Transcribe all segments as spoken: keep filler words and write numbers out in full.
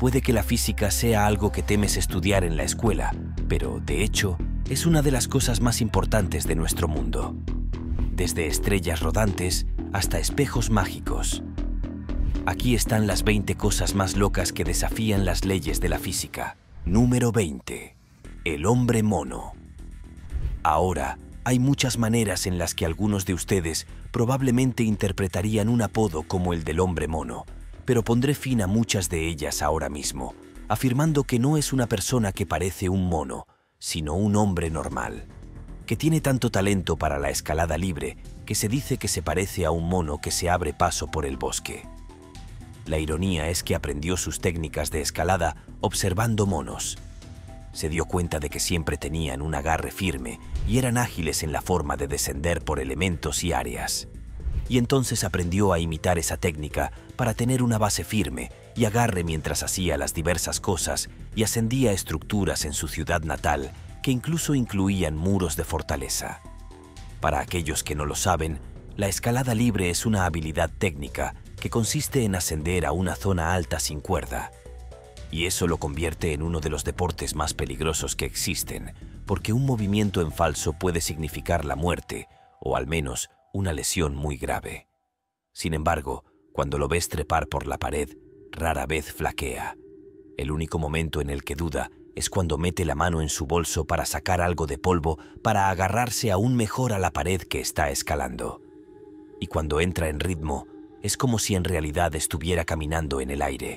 Puede que la física sea algo que temes estudiar en la escuela, pero, de hecho, es una de las cosas más importantes de nuestro mundo. Desde estrellas rodantes hasta espejos mágicos. Aquí están las veinte cosas más locas que desafían las leyes de la física. Número veinte. El hombre mono. Ahora, hay muchas maneras en las que algunos de ustedes probablemente interpretarían un apodo como el del hombre mono, pero pondré fin a muchas de ellas ahora mismo, afirmando que no es una persona que parece un mono, sino un hombre normal, que tiene tanto talento para la escalada libre que se dice que se parece a un mono que se abre paso por el bosque. La ironía es que aprendió sus técnicas de escalada observando monos. Se dio cuenta de que siempre tenían un agarre firme y eran ágiles en la forma de descender por elementos y áreas. Y entonces aprendió a imitar esa técnica para tener una base firme y agarre mientras hacía las diversas cosas y ascendía estructuras en su ciudad natal que incluso incluían muros de fortaleza. Para aquellos que no lo saben, la escalada libre es una habilidad técnica que consiste en ascender a una zona alta sin cuerda. Y eso lo convierte en uno de los deportes más peligrosos que existen, porque un movimiento en falso puede significar la muerte, o al menos una lesión muy grave. Sin embargo, cuando lo ves trepar por la pared, rara vez flaquea. El único momento en el que duda es cuando mete la mano en su bolso para sacar algo de polvo para agarrarse aún mejor a la pared que está escalando. Y cuando entra en ritmo, es como si en realidad estuviera caminando en el aire.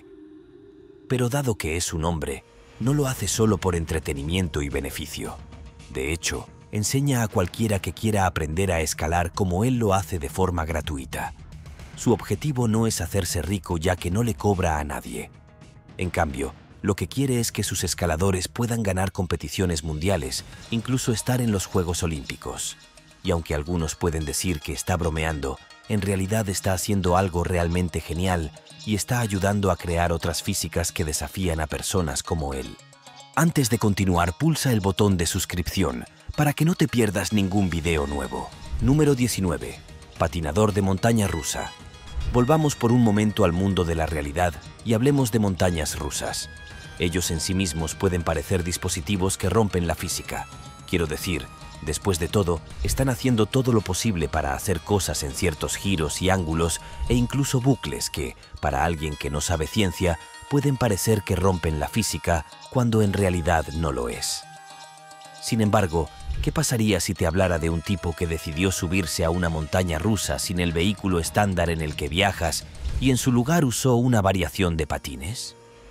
Pero dado que es un hombre, no lo hace solo por entretenimiento y beneficio. De hecho, enseña a cualquiera que quiera aprender a escalar como él lo hace de forma gratuita. Su objetivo no es hacerse rico ya que no le cobra a nadie. En cambio, lo que quiere es que sus escaladores puedan ganar competiciones mundiales, incluso estar en los Juegos Olímpicos. Y aunque algunos pueden decir que está bromeando, en realidad está haciendo algo realmente genial y está ayudando a crear otras físicas que desafían a personas como él. Antes de continuar, pulsa el botón de suscripción para que no te pierdas ningún video nuevo. Número diecinueve. Patinador de montaña rusa. Volvamos por un momento al mundo de la realidad y hablemos de montañas rusas. Ellos en sí mismos pueden parecer dispositivos que rompen la física. Quiero decir, después de todo, están haciendo todo lo posible para hacer cosas en ciertos giros y ángulos e incluso bucles que, para alguien que no sabe ciencia, pueden parecer que rompen la física cuando en realidad no lo es. Sin embargo, ¿qué pasaría si te hablara de un tipo que decidió subirse a una montaña rusa sin el vehículo estándar en el que viajas y en su lugar usó una variación de patines?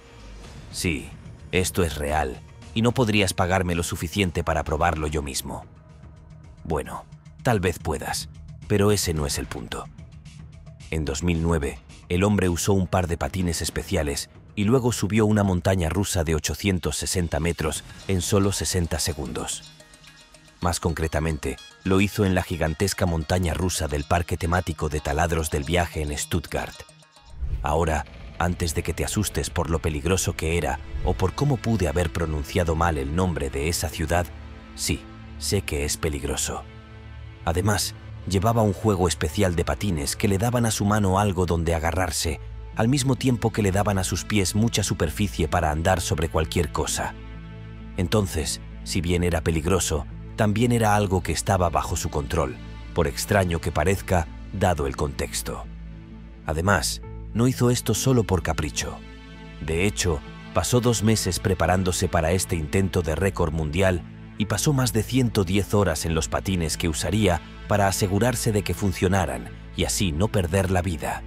Sí, esto es real y no podrías pagarme lo suficiente para probarlo yo mismo. Bueno, tal vez puedas, pero ese no es el punto. En dos mil nueve, el hombre usó un par de patines especiales y luego subió una montaña rusa de ochocientos sesenta metros en solo sesenta segundos. Más concretamente, lo hizo en la gigantesca montaña rusa del parque temático de taladros del viaje en Stuttgart. Ahora, antes de que te asustes por lo peligroso que era o por cómo pude haber pronunciado mal el nombre de esa ciudad, sí, sé que es peligroso. Además, llevaba un juego especial de patines que le daban a su mano algo donde agarrarse, al mismo tiempo que le daban a sus pies mucha superficie para andar sobre cualquier cosa. Entonces, si bien era peligroso, también era algo que estaba bajo su control, por extraño que parezca, dado el contexto. Además, no hizo esto solo por capricho. De hecho, pasó dos meses preparándose para este intento de récord mundial y pasó más de ciento diez horas en los patines que usaría para asegurarse de que funcionaran y así no perder la vida.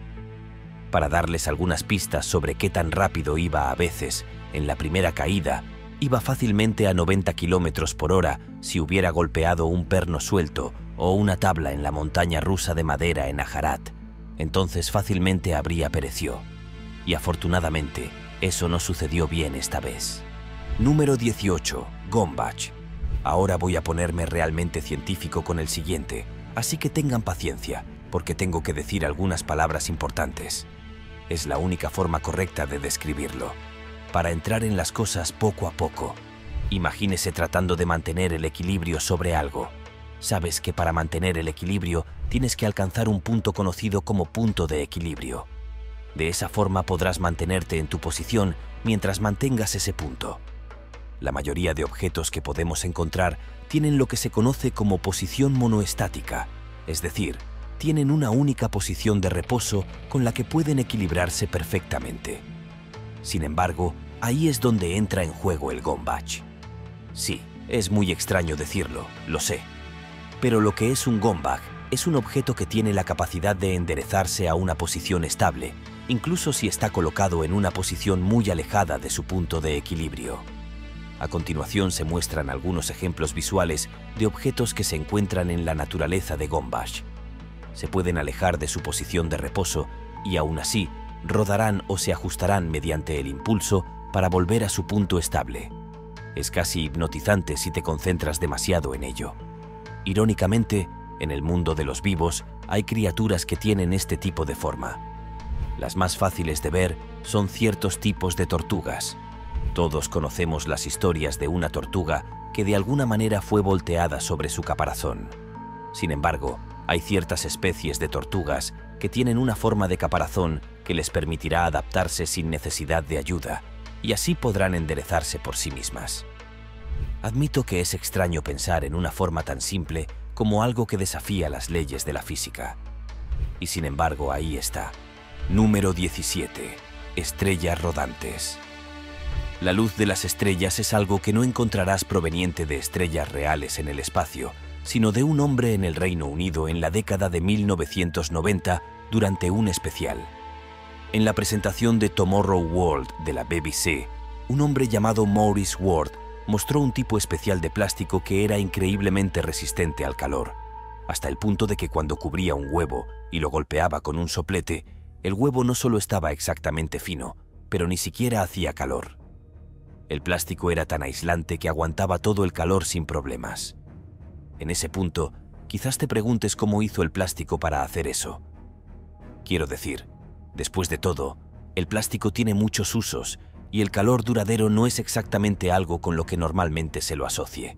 Para darles algunas pistas sobre qué tan rápido iba a veces, en la primera caída, iba fácilmente a noventa kilómetros por hora si hubiera golpeado un perno suelto o una tabla en la montaña rusa de madera en Ajarat. Entonces fácilmente habría perecido. Y afortunadamente, eso no sucedió bien esta vez. Número dieciocho. Gombach. Ahora voy a ponerme realmente científico con el siguiente, así que tengan paciencia, porque tengo que decir algunas palabras importantes. Es la única forma correcta de describirlo. Para entrar en las cosas poco a poco. Imagínese tratando de mantener el equilibrio sobre algo. Sabes que para mantener el equilibrio tienes que alcanzar un punto conocido como punto de equilibrio. De esa forma podrás mantenerte en tu posición mientras mantengas ese punto. La mayoría de objetos que podemos encontrar tienen lo que se conoce como posición monoestática, es decir, tienen una única posición de reposo con la que pueden equilibrarse perfectamente. Sin embargo, ahí es donde entra en juego el Gombach. Sí, es muy extraño decirlo, lo sé. Pero lo que es un Gombach es un objeto que tiene la capacidad de enderezarse a una posición estable, incluso si está colocado en una posición muy alejada de su punto de equilibrio. A continuación se muestran algunos ejemplos visuales de objetos que se encuentran en la naturaleza de Gombach. Se pueden alejar de su posición de reposo y aún así rodarán o se ajustarán mediante el impulso para volver a su punto estable. Es casi hipnotizante si te concentras demasiado en ello. Irónicamente, en el mundo de los vivos hay criaturas que tienen este tipo de forma. Las más fáciles de ver son ciertos tipos de tortugas. Todos conocemos las historias de una tortuga que de alguna manera fue volteada sobre su caparazón. Sin embargo, hay ciertas especies de tortugas que tienen una forma de caparazón que les permitirá adaptarse sin necesidad de ayuda, y así podrán enderezarse por sí mismas. Admito que es extraño pensar en una forma tan simple como algo que desafía las leyes de la física. Y sin embargo, ahí está. Número diecisiete. Estrellas rodantes. La luz de las estrellas es algo que no encontrarás proveniente de estrellas reales en el espacio, sino de un hombre en el Reino Unido en la década de mil novecientos noventa durante un especial. En la presentación de Tomorrow World de la B B C, un hombre llamado Maurice Ward mostró un tipo especial de plástico que era increíblemente resistente al calor, hasta el punto de que cuando cubría un huevo y lo golpeaba con un soplete, el huevo no solo estaba exactamente fino, pero ni siquiera hacía calor. El plástico era tan aislante que aguantaba todo el calor sin problemas. En ese punto, quizás te preguntes cómo hizo el plástico para hacer eso. Quiero decir, después de todo, el plástico tiene muchos usos y el calor duradero no es exactamente algo con lo que normalmente se lo asocie.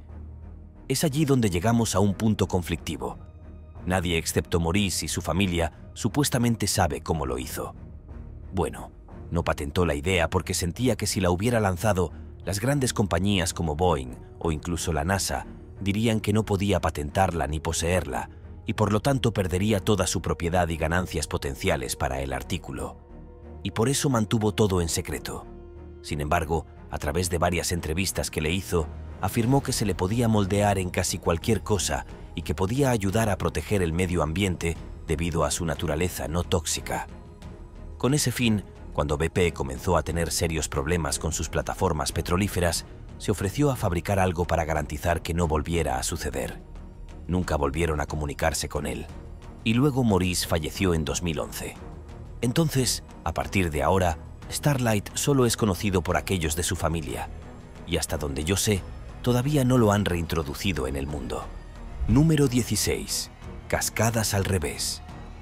Es allí donde llegamos a un punto conflictivo. Nadie excepto Maurice y su familia supuestamente sabe cómo lo hizo. Bueno, no patentó la idea porque sentía que si la hubiera lanzado, las grandes compañías como Boeing o incluso la NASA dirían que no podía patentarla ni poseerla y por lo tanto perdería toda su propiedad y ganancias potenciales para el artículo. Y por eso mantuvo todo en secreto. Sin embargo, a través de varias entrevistas que le hizo, afirmó que se le podía moldear en casi cualquier cosa y que podía ayudar a proteger el medio ambiente debido a su naturaleza no tóxica. Con ese fin, cuando B P comenzó a tener serios problemas con sus plataformas petrolíferas, se ofreció a fabricar algo para garantizar que no volviera a suceder. Nunca volvieron a comunicarse con él. Y luego Maurice falleció en dos mil once. Entonces, a partir de ahora, Starlight solo es conocido por aquellos de su familia. Y hasta donde yo sé, todavía no lo han reintroducido en el mundo. Número dieciséis. Cascadas al revés.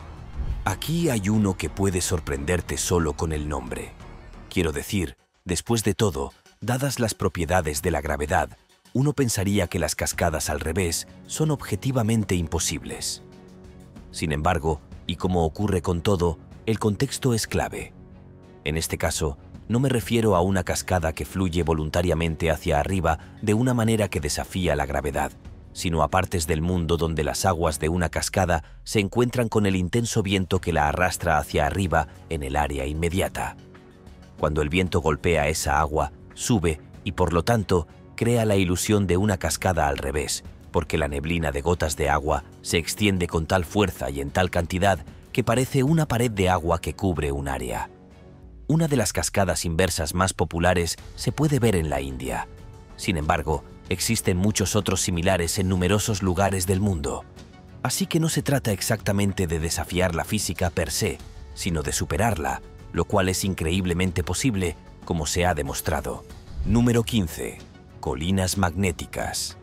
Aquí hay uno que puede sorprenderte solo con el nombre. Quiero decir, después de todo, dadas las propiedades de la gravedad, uno pensaría que las cascadas al revés son objetivamente imposibles. Sin embargo, y como ocurre con todo, el contexto es clave. En este caso, no me refiero a una cascada que fluye voluntariamente hacia arriba de una manera que desafía la gravedad, sino a partes del mundo donde las aguas de una cascada se encuentran con el intenso viento que la arrastra hacia arriba en el área inmediata. Cuando el viento golpea esa agua, sube y por lo tanto crea la ilusión de una cascada al revés, porque la neblina de gotas de agua se extiende con tal fuerza y en tal cantidad que parece una pared de agua que cubre un área. Una de las cascadas inversas más populares se puede ver en la India. Sin embargo, existen muchos otros similares en numerosos lugares del mundo. Así que no se trata exactamente de desafiar la física per se, sino de superarla, lo cual es increíblemente posible, como se ha demostrado. Número quince. Colinas magnéticas.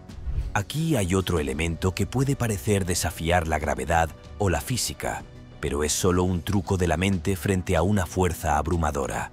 Aquí hay otro elemento que puede parecer desafiar la gravedad o la física, pero es solo un truco de la mente frente a una fuerza abrumadora.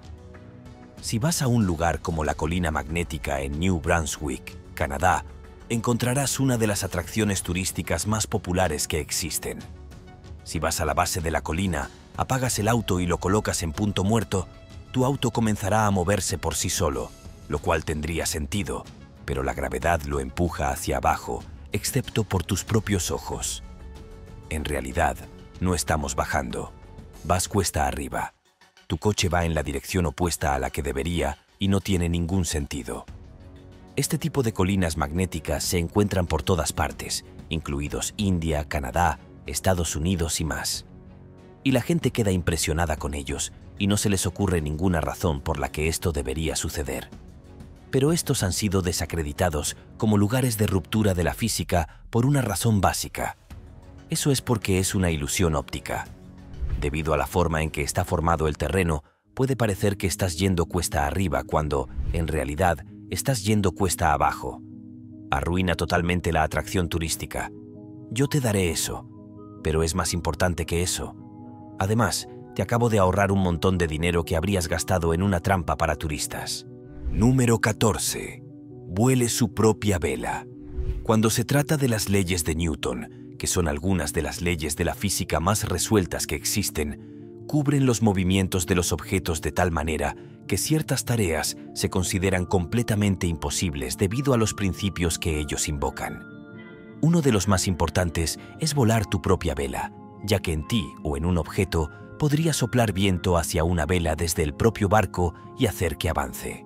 Si vas a un lugar como la colina magnética en New Brunswick, Canadá, encontrarás una de las atracciones turísticas más populares que existen. Si vas a la base de la colina, apagas el auto y lo colocas en punto muerto, tu auto comenzará a moverse por sí solo, lo cual tendría sentido, pero la gravedad lo empuja hacia abajo, excepto por tus propios ojos. En realidad, no estamos bajando. Vas cuesta arriba. Tu coche va en la dirección opuesta a la que debería y no tiene ningún sentido. Este tipo de colinas magnéticas se encuentran por todas partes, incluidos India, Canadá, Estados Unidos y más. Y la gente queda impresionada con ellos y no se les ocurre ninguna razón por la que esto debería suceder. Pero estos han sido desacreditados como lugares de ruptura de la física por una razón básica. Eso es porque es una ilusión óptica. Debido a la forma en que está formado el terreno, puede parecer que estás yendo cuesta arriba cuando, en realidad, estás yendo cuesta abajo. Arruina totalmente la atracción turística. Yo te daré eso, pero es más importante que eso. Además, te acabo de ahorrar un montón de dinero que habrías gastado en una trampa para turistas. Número catorce. Vuele su propia vela. Cuando se trata de las leyes de Newton, que son algunas de las leyes de la física más resueltas que existen, cubren los movimientos de los objetos de tal manera que ciertas tareas se consideran completamente imposibles debido a los principios que ellos invocan. Uno de los más importantes es volar tu propia vela, ya que en ti o en un objeto podría soplar viento hacia una vela desde el propio barco y hacer que avance.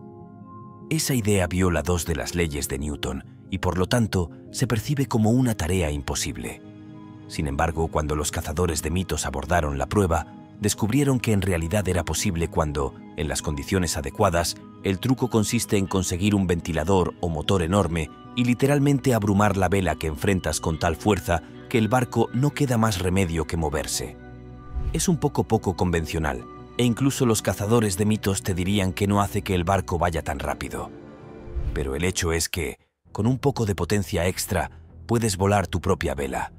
Esa idea viola dos de las leyes de Newton y por lo tanto se percibe como una tarea imposible. Sin embargo, cuando los cazadores de mitos abordaron la prueba, descubrieron que en realidad era posible cuando, en las condiciones adecuadas, el truco consiste en conseguir un ventilador o motor enorme y literalmente abrumar la vela que enfrentas con tal fuerza que el barco no queda más remedio que moverse. Es un poco poco convencional, e incluso los cazadores de mitos te dirían que no hace que el barco vaya tan rápido. Pero el hecho es que, con un poco de potencia extra, puedes volar tu propia vela.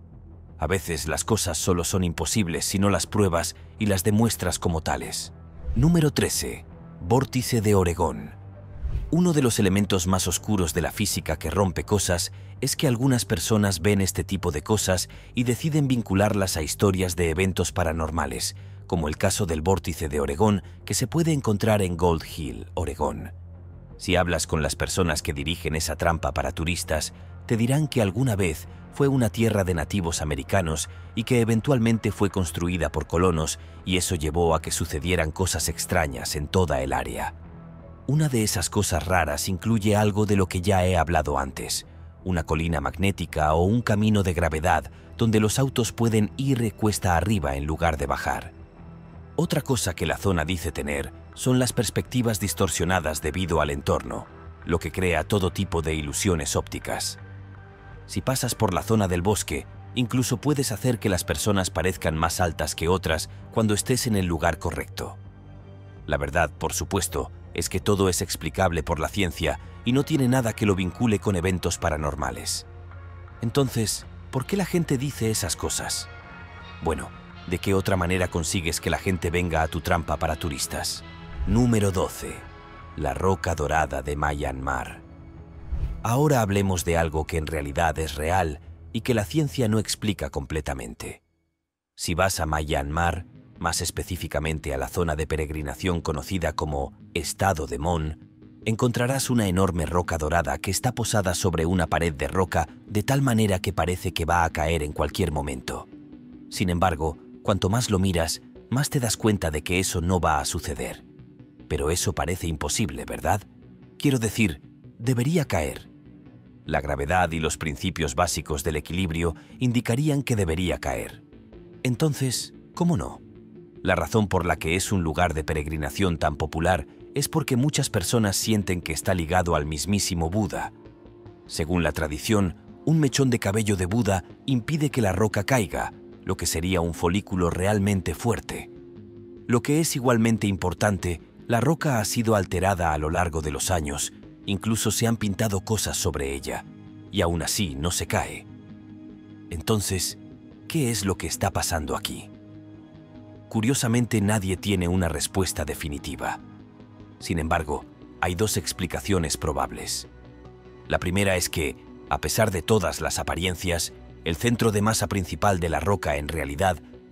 A veces las cosas solo son imposibles si no las pruebas y las demuestras como tales. Número trece. Vórtice de Oregón. Uno de los elementos más oscuros de la física que rompe cosas es que algunas personas ven este tipo de cosas y deciden vincularlas a historias de eventos paranormales, como el caso del vórtice de Oregón que se puede encontrar en Gold Hill, Oregón. Si hablas con las personas que dirigen esa trampa para turistas, te dirán que alguna vez fue una tierra de nativos americanos y que eventualmente fue construida por colonos y eso llevó a que sucedieran cosas extrañas en toda el área. Una de esas cosas raras incluye algo de lo que ya he hablado antes, una colina magnética o un camino de gravedad donde los autos pueden ir cuesta arriba en lugar de bajar. Otra cosa que la zona dice tener son las perspectivas distorsionadas debido al entorno, lo que crea todo tipo de ilusiones ópticas. Si pasas por la zona del bosque, incluso puedes hacer que las personas parezcan más altas que otras cuando estés en el lugar correcto. La verdad, por supuesto, es que todo es explicable por la ciencia y no tiene nada que lo vincule con eventos paranormales. Entonces, ¿por qué la gente dice esas cosas? Bueno, ¿de qué otra manera consigues que la gente venga a tu trampa para turistas? Número doce. La roca dorada de Myanmar. Ahora hablemos de algo que en realidad es real y que la ciencia no explica completamente. Si vas a Myanmar, más específicamente a la zona de peregrinación conocida como Estado de Mon, encontrarás una enorme roca dorada que está posada sobre una pared de roca de tal manera que parece que va a caer en cualquier momento. Sin embargo, cuanto más lo miras, más te das cuenta de que eso no va a suceder. Pero eso parece imposible, ¿verdad? Quiero decir, debería caer. La gravedad y los principios básicos del equilibrio indicarían que debería caer. Entonces, ¿cómo no? La razón por la que es un lugar de peregrinación tan popular es porque muchas personas sienten que está ligado al mismísimo Buda. Según la tradición, un mechón de cabello de Buda impide que la roca caiga, lo que sería un folículo realmente fuerte. Lo que es igualmente importante, la roca ha sido alterada a lo largo de los años, incluso se han pintado cosas sobre ella, y aún así no se cae. Entonces, ¿qué es lo que está pasando aquí? Curiosamente, nadie tiene una respuesta definitiva. Sin embargo, hay dos explicaciones probables. La primera es que, a pesar de todas las apariencias, el centro de masa principal de la roca en realidad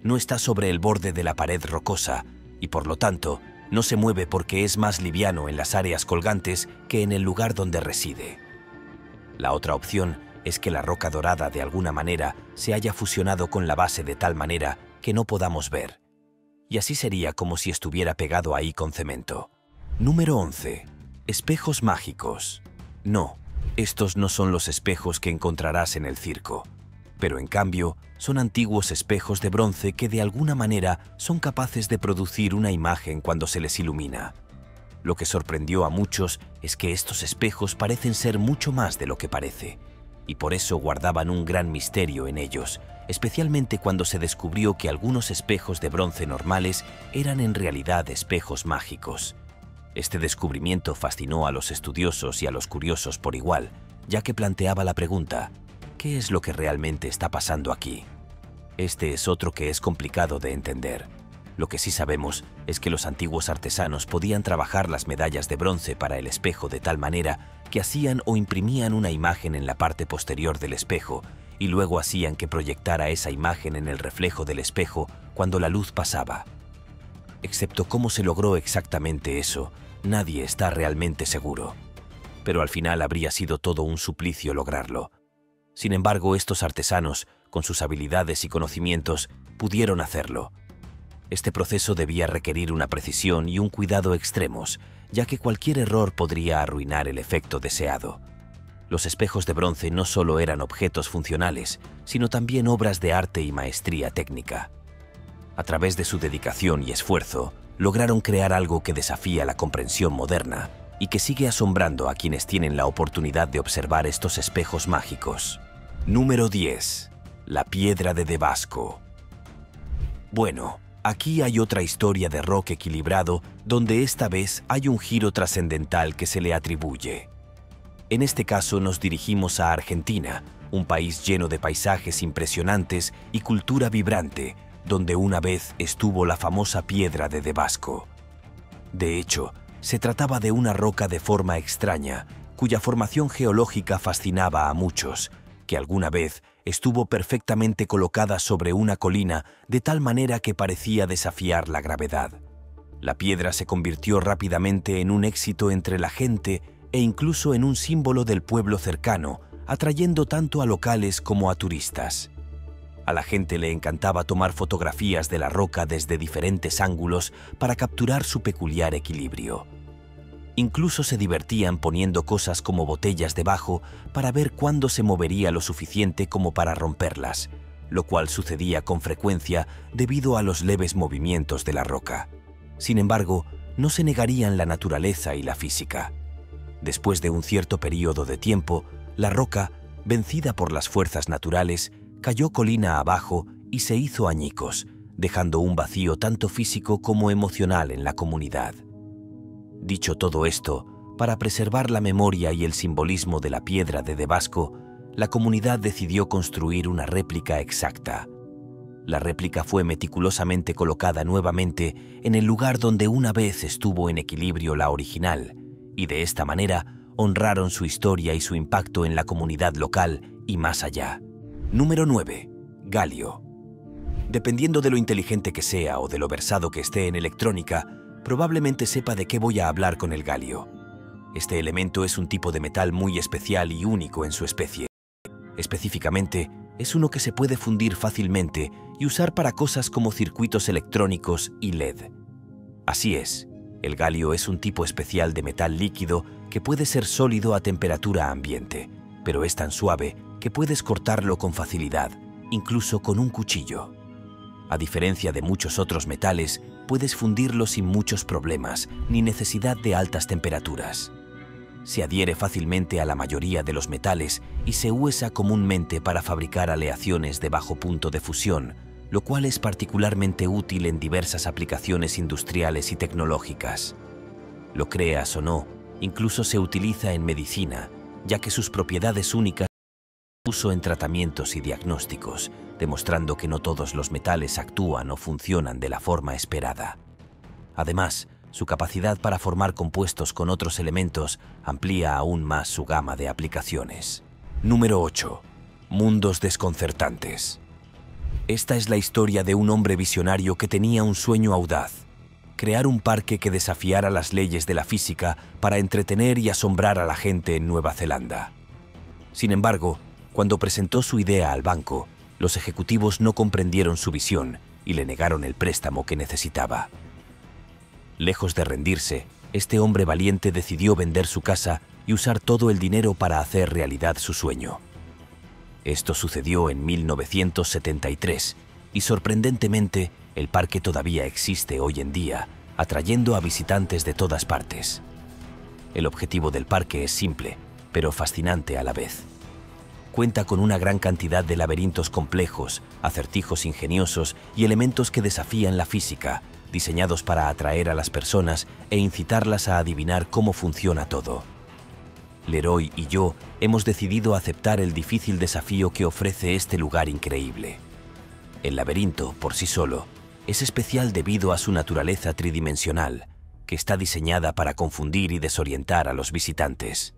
no está sobre el borde de la pared rocosa y por lo tanto no se mueve porque es más liviano en las áreas colgantes que en el lugar donde reside. La otra opción es que la roca dorada de alguna manera se haya fusionado con la base de tal manera que no podamos ver. Y así sería como si estuviera pegado ahí con cemento. Número once. Espejos mágicos. No, estos no son los espejos que encontrarás en el circo, pero en cambio son antiguos espejos de bronce que de alguna manera son capaces de producir una imagen cuando se les ilumina. Lo que sorprendió a muchos es que estos espejos parecen ser mucho más de lo que parece, y por eso guardaban un gran misterio en ellos, especialmente cuando se descubrió que algunos espejos de bronce normales eran en realidad espejos mágicos. Este descubrimiento fascinó a los estudiosos y a los curiosos por igual, ya que planteaba la pregunta: ¿qué es lo que realmente está pasando aquí? Este es otro que es complicado de entender. Lo que sí sabemos es que los antiguos artesanos podían trabajar las medallas de bronce para el espejo de tal manera que hacían o imprimían una imagen en la parte posterior del espejo y luego hacían que proyectara esa imagen en el reflejo del espejo cuando la luz pasaba. Excepto cómo se logró exactamente eso, nadie está realmente seguro. Pero al final habría sido todo un suplicio lograrlo. Sin embargo, estos artesanos, con sus habilidades y conocimientos, pudieron hacerlo. Este proceso debía requerir una precisión y un cuidado extremos, ya que cualquier error podría arruinar el efecto deseado. Los espejos de bronce no solo eran objetos funcionales, sino también obras de arte y maestría técnica. A través de su dedicación y esfuerzo, lograron crear algo que desafía la comprensión moderna y que sigue asombrando a quienes tienen la oportunidad de observar estos espejos mágicos. Número diez. La piedra de Devasco. Bueno, aquí hay otra historia de rock equilibrado donde esta vez hay un giro trascendental que se le atribuye. En este caso nos dirigimos a Argentina, un país lleno de paisajes impresionantes y cultura vibrante, donde una vez estuvo la famosa piedra de Devasco. De hecho, se trataba de una roca de forma extraña, cuya formación geológica fascinaba a muchos, que alguna vez estuvo perfectamente colocada sobre una colina de tal manera que parecía desafiar la gravedad. La piedra se convirtió rápidamente en un éxito entre la gente e incluso en un símbolo del pueblo cercano, atrayendo tanto a locales como a turistas. A la gente le encantaba tomar fotografías de la roca desde diferentes ángulos para capturar su peculiar equilibrio. Incluso se divertían poniendo cosas como botellas debajo para ver cuándo se movería lo suficiente como para romperlas, lo cual sucedía con frecuencia debido a los leves movimientos de la roca. Sin embargo, no se negarían la naturaleza y la física. Después de un cierto periodo de tiempo, la roca, vencida por las fuerzas naturales, cayó colina abajo y se hizo añicos, dejando un vacío tanto físico como emocional en la comunidad. Dicho todo esto, para preservar la memoria y el simbolismo de la piedra de Devasco, la comunidad decidió construir una réplica exacta. La réplica fue meticulosamente colocada nuevamente en el lugar donde una vez estuvo en equilibrio la original, y de esta manera honraron su historia y su impacto en la comunidad local y más allá. Número nueve. Galio. Dependiendo de lo inteligente que sea o de lo versado que esté en electrónica, probablemente sepa de qué voy a hablar con el galio. Este elemento es un tipo de metal muy especial y único en su especie. Específicamente, es uno que se puede fundir fácilmente y usar para cosas como circuitos electrónicos y L E D. Así es, el galio es un tipo especial de metal líquido que puede ser sólido a temperatura ambiente, pero es tan suave que puedes cortarlo con facilidad, incluso con un cuchillo. A diferencia de muchos otros metales, puedes fundirlo sin muchos problemas ni necesidad de altas temperaturas. Se adhiere fácilmente a la mayoría de los metales y se usa comúnmente para fabricar aleaciones de bajo punto de fusión, lo cual es particularmente útil en diversas aplicaciones industriales y tecnológicas. Lo creas o no, incluso se utiliza en medicina, ya que sus propiedades únicas uso en tratamientos y diagnósticos, demostrando que no todos los metales actúan o funcionan de la forma esperada. Además, su capacidad para formar compuestos con otros elementos amplía aún más su gama de aplicaciones. Número ocho. Mundos desconcertantes. Esta es la historia de un hombre visionario que tenía un sueño audaz: crear un parque que desafiara las leyes de la física para entretener y asombrar a la gente en Nueva Zelanda. Sin embargo, cuando presentó su idea al banco, los ejecutivos no comprendieron su visión y le negaron el préstamo que necesitaba. Lejos de rendirse, este hombre valiente decidió vender su casa y usar todo el dinero para hacer realidad su sueño. Esto sucedió en mil novecientos setenta y tres y, sorprendentemente, el parque todavía existe hoy en día, atrayendo a visitantes de todas partes. El objetivo del parque es simple, pero fascinante a la vez. Cuenta con una gran cantidad de laberintos complejos, acertijos ingeniosos y elementos que desafían la física, diseñados para atraer a las personas e incitarlas a adivinar cómo funciona todo. Leroy y yo hemos decidido aceptar el difícil desafío que ofrece este lugar increíble. El laberinto, por sí solo, es especial debido a su naturaleza tridimensional, que está diseñada para confundir y desorientar a los visitantes.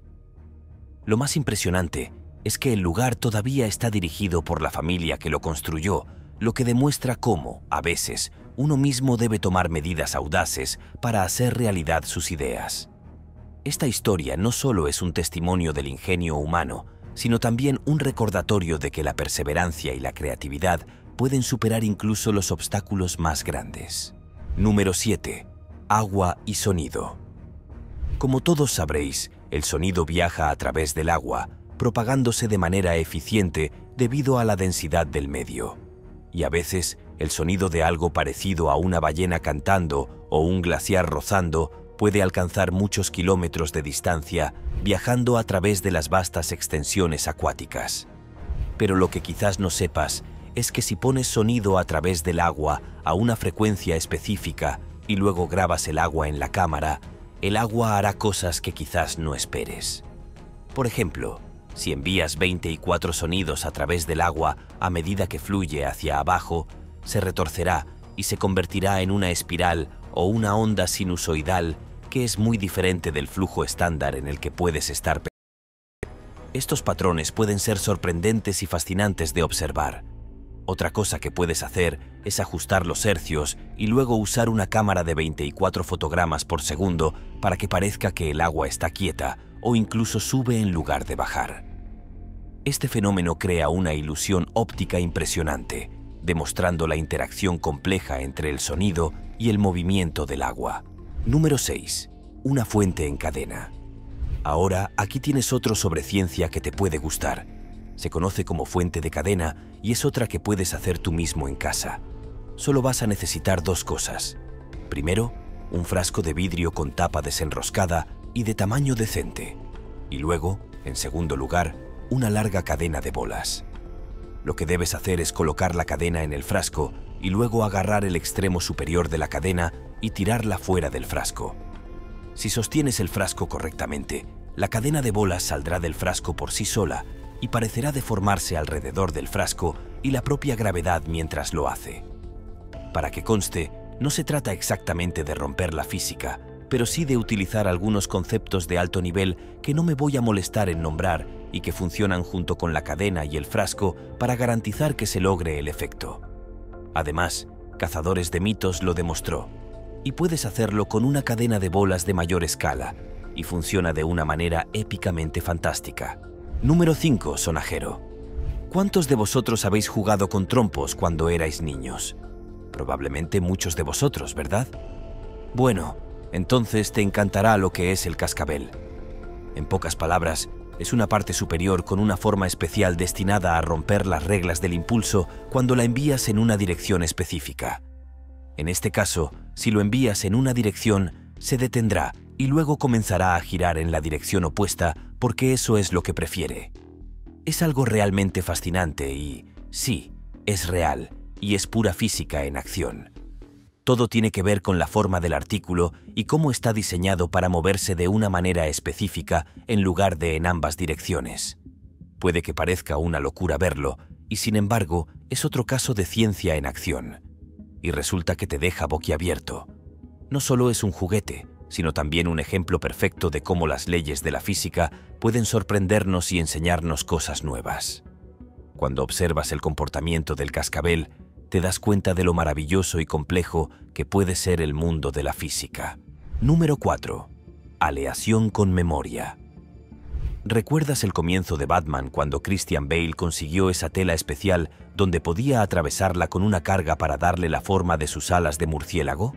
Lo más impresionante es que el lugar todavía está dirigido por la familia que lo construyó, lo que demuestra cómo, a veces, uno mismo debe tomar medidas audaces para hacer realidad sus ideas. Esta historia no solo es un testimonio del ingenio humano, sino también un recordatorio de que la perseverancia y la creatividad pueden superar incluso los obstáculos más grandes. Número siete. Agua y sonido. Como todos sabréis, el sonido viaja a través del agua, propagándose de manera eficiente debido a la densidad del medio. Y a veces, el sonido de algo parecido a una ballena cantando o un glaciar rozando puede alcanzar muchos kilómetros de distancia, viajando a través de las vastas extensiones acuáticas. Pero lo que quizás no sepas es que si pones sonido a través del agua a una frecuencia específica y luego grabas el agua en la cámara, el agua hará cosas que quizás no esperes. Por ejemplo, si envías veinticuatro sonidos a través del agua a medida que fluye hacia abajo, se retorcerá y se convertirá en una espiral o una onda sinusoidal que es muy diferente del flujo estándar en el que puedes estar. Estos patrones pueden ser sorprendentes y fascinantes de observar. Otra cosa que puedes hacer es ajustar los hercios y luego usar una cámara de veinticuatro fotogramas por segundo para que parezca que el agua está quieta o incluso sube en lugar de bajar. Este fenómeno crea una ilusión óptica impresionante, demostrando la interacción compleja entre el sonido y el movimiento del agua. Número seis. Una fuente en cadena. Ahora, aquí tienes otro sobre ciencia que te puede gustar. Se conoce como fuente de cadena y es otra que puedes hacer tú mismo en casa. Solo vas a necesitar dos cosas. Primero, un frasco de vidrio con tapa desenroscada y de tamaño decente. Y luego, en segundo lugar, una larga cadena de bolas. Lo que debes hacer es colocar la cadena en el frasco y luego agarrar el extremo superior de la cadena y tirarla fuera del frasco. Si sostienes el frasco correctamente, la cadena de bolas saldrá del frasco por sí sola y parecerá deformarse alrededor del frasco y la propia gravedad mientras lo hace. Para que conste, no se trata exactamente de romper la física, pero sí de utilizar algunos conceptos de alto nivel que no me voy a molestar en nombrar y que funcionan junto con la cadena y el frasco para garantizar que se logre el efecto. Además, Cazadores de Mitos lo demostró, y puedes hacerlo con una cadena de bolas de mayor escala, y funciona de una manera épicamente fantástica. Número cinco. Sonajero. ¿Cuántos de vosotros habéis jugado con trompos cuando erais niños? Probablemente muchos de vosotros, ¿verdad? Bueno, entonces te encantará lo que es el cascabel. En pocas palabras, es una parte superior con una forma especial destinada a romper las reglas del impulso cuando la envías en una dirección específica. En este caso, si lo envías en una dirección, se detendrá y luego comenzará a girar en la dirección opuesta porque eso es lo que prefiere. Es algo realmente fascinante y, sí, es real y es pura física en acción. Todo tiene que ver con la forma del artículo y cómo está diseñado para moverse de una manera específica en lugar de en ambas direcciones. Puede que parezca una locura verlo, y sin embargo, es otro caso de ciencia en acción. Y resulta que te deja boquiabierto. No solo es un juguete, sino también un ejemplo perfecto de cómo las leyes de la física pueden sorprendernos y enseñarnos cosas nuevas. cuando observas el comportamiento del cascabel, te das cuenta de lo maravilloso y complejo que puede ser el mundo de la física. Número cuatro. Aleación con memoria. ¿Recuerdas el comienzo de Batman cuando Christian Bale consiguió esa tela especial donde podía atravesarla con una carga para darle la forma de sus alas de murciélago?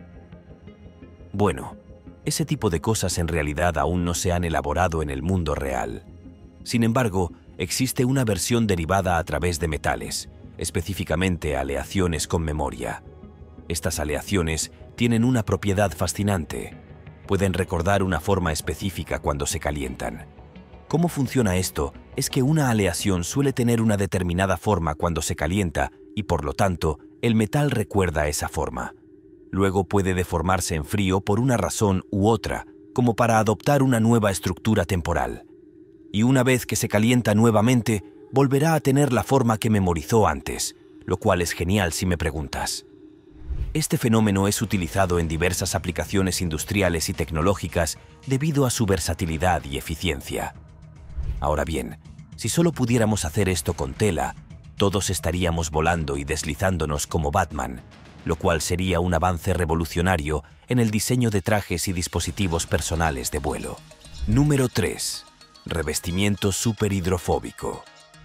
Bueno, ese tipo de cosas en realidad aún no se han elaborado en el mundo real. Sin embargo, existe una versión derivada a través de metales, específicamente aleaciones con memoria. Estas aleaciones tienen una propiedad fascinante. Pueden recordar una forma específica cuando se calientan. ¿Cómo funciona esto? Es que una aleación suele tener una determinada forma cuando se calienta y, por lo tanto, el metal recuerda esa forma. Luego puede deformarse en frío por una razón u otra, como para adoptar una nueva estructura temporal. Y una vez que se calienta nuevamente, volverá a tener la forma que memorizó antes, lo cual es genial si me preguntas. Este fenómeno es utilizado en diversas aplicaciones industriales y tecnológicas debido a su versatilidad y eficiencia. Ahora bien, si solo pudiéramos hacer esto con tela, todos estaríamos volando y deslizándonos como Batman, lo cual sería un avance revolucionario en el diseño de trajes y dispositivos personales de vuelo. Número tres. Revestimiento superhidrofóbico.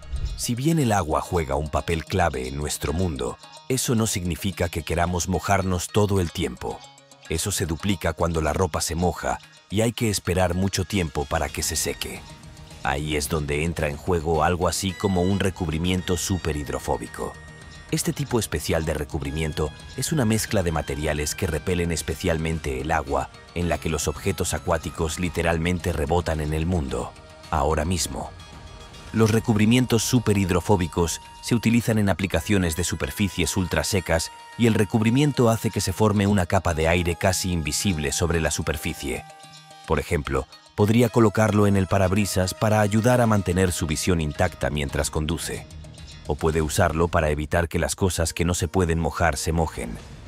Si bien el agua juega un papel clave en nuestro mundo, eso no significa que queramos mojarnos todo el tiempo. Eso se duplica cuando la ropa se moja y hay que esperar mucho tiempo para que se seque. Ahí es donde entra en juego algo así como un recubrimiento superhidrofóbico. Este tipo especial de recubrimiento es una mezcla de materiales que repelen especialmente el agua en la que los objetos acuáticos literalmente rebotan en el mundo, ahora mismo. Los recubrimientos superhidrofóbicos se utilizan en aplicaciones de superficies ultrasecas y el recubrimiento hace que se forme una capa de aire casi invisible sobre la superficie. Por ejemplo, podría colocarlo en el parabrisas para ayudar a mantener su visión intacta mientras conduce. O puede usarlo para evitar que las cosas que no se pueden mojar se mojen.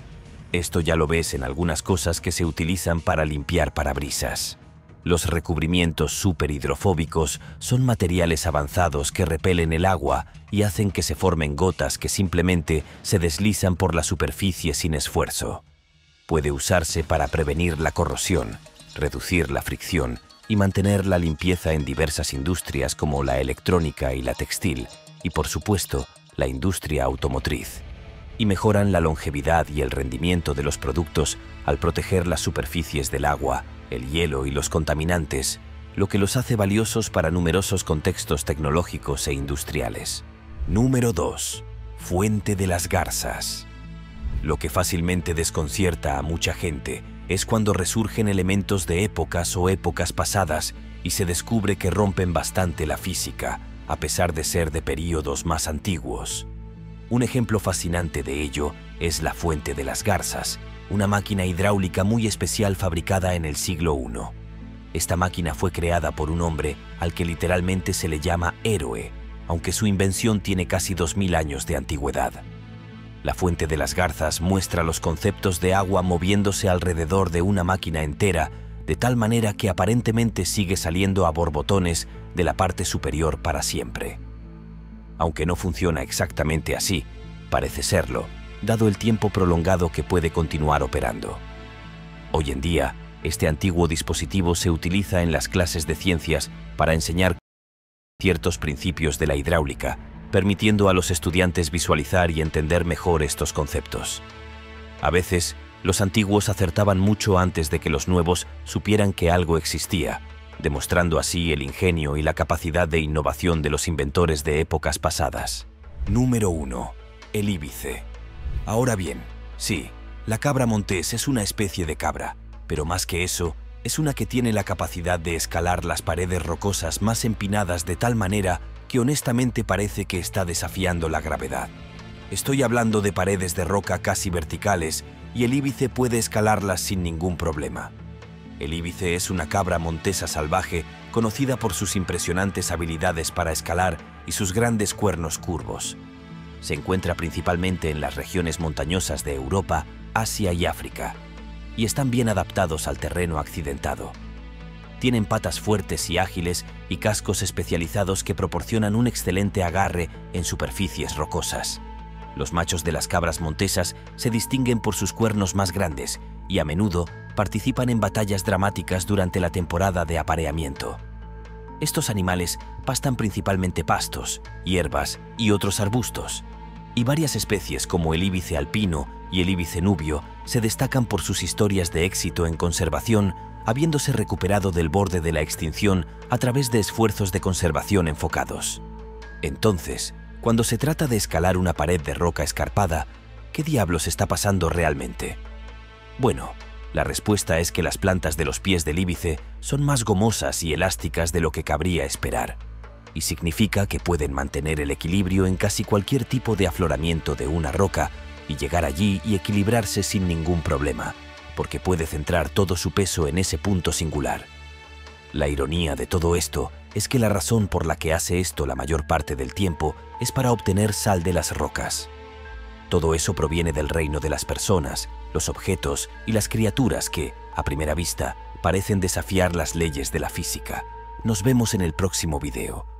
Esto ya lo ves en algunas cosas que se utilizan para limpiar parabrisas. Los recubrimientos superhidrofóbicos son materiales avanzados que repelen el agua y hacen que se formen gotas que simplemente se deslizan por la superficie sin esfuerzo. Puede usarse para prevenir la corrosión, reducir la fricción y mantener la limpieza en diversas industrias como la electrónica y la textil, y por supuesto, la industria automotriz. Y mejoran la longevidad y el rendimiento de los productos al proteger las superficies del agua, el hielo y los contaminantes, lo que los hace valiosos para numerosos contextos tecnológicos e industriales. Número dos. Fuente de las garzas. Lo que fácilmente desconcierta a mucha gente es cuando resurgen elementos de épocas o épocas pasadas y se descubre que rompen bastante la física, a pesar de ser de períodos más antiguos. Un ejemplo fascinante de ello es la Fuente de las Garzas, una máquina hidráulica muy especial fabricada en el siglo primero. Esta máquina fue creada por un hombre al que literalmente se le llama héroe, aunque su invención tiene casi dos mil años de antigüedad. La Fuente de las Garzas muestra los conceptos de agua moviéndose alrededor de una máquina entera, de tal manera que aparentemente sigue saliendo a borbotones de la parte superior para siempre. Aunque no funciona exactamente así, parece serlo, dado el tiempo prolongado que puede continuar operando. Hoy en día, este antiguo dispositivo se utiliza en las clases de ciencias para enseñar ciertos principios de la hidráulica, permitiendo a los estudiantes visualizar y entender mejor estos conceptos. A veces, los antiguos acertaban mucho antes de que los nuevos supieran que algo existía, demostrando así el ingenio y la capacidad de innovación de los inventores de épocas pasadas. Número uno. El íbice. Ahora bien, sí, la cabra montés es una especie de cabra, pero más que eso, es una que tiene la capacidad de escalar las paredes rocosas más empinadas de tal manera que honestamente parece que está desafiando la gravedad. Estoy hablando de paredes de roca casi verticales y el íbice puede escalarlas sin ningún problema. El íbice es una cabra montesa salvaje conocida por sus impresionantes habilidades para escalar y sus grandes cuernos curvos. Se encuentra principalmente en las regiones montañosas de Europa, Asia y África, y están bien adaptados al terreno accidentado. Tienen patas fuertes y ágiles y cascos especializados que proporcionan un excelente agarre en superficies rocosas. Los machos de las cabras montesas se distinguen por sus cuernos más grandes y a menudo participan en batallas dramáticas durante la temporada de apareamiento. Estos animales pastan principalmente pastos, hierbas y otros arbustos, y varias especies como el íbice alpino y el íbice nubio se destacan por sus historias de éxito en conservación, habiéndose recuperado del borde de la extinción a través de esfuerzos de conservación enfocados. Entonces, cuando se trata de escalar una pared de roca escarpada, ¿qué diablos está pasando realmente? Bueno, la respuesta es que las plantas de los pies del íbice son más gomosas y elásticas de lo que cabría esperar, y significa que pueden mantener el equilibrio en casi cualquier tipo de afloramiento de una roca y llegar allí y equilibrarse sin ningún problema, porque puede centrar todo su peso en ese punto singular. La ironía de todo esto es que la razón por la que hace esto la mayor parte del tiempo es para obtener sal de las rocas. Todo eso proviene del reino de las personas, los objetos y las criaturas que, a primera vista, parecen desafiar las leyes de la física. Nos vemos en el próximo video.